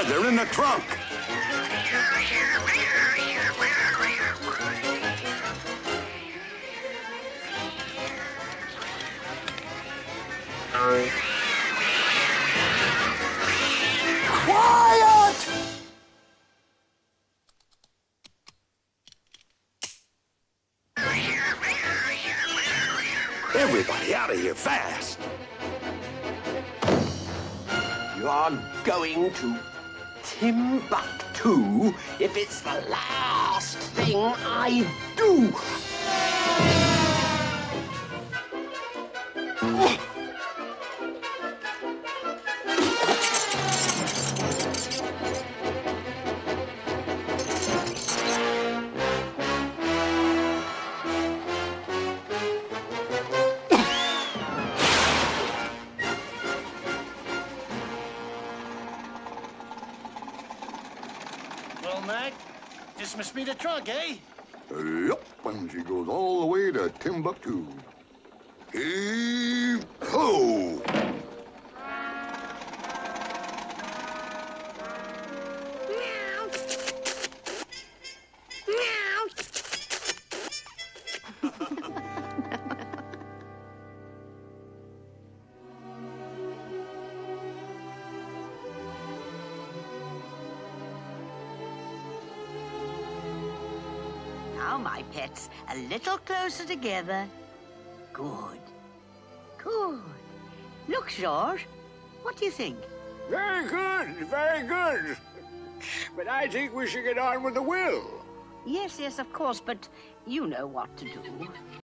they're in the trunk. Quiet! Everybody out of here fast. You're going to Timbuktu if it's the last thing I do. Well, Mac, this must be the trunk, eh? Yup, and she goes all the way to Timbuktu. Heave-ho! Now, my pets, a little closer together. Good. Good. Look, George, what do you think? Very good, very good. But I think we should get on with the will. Yes, yes, of course, but you know what to do.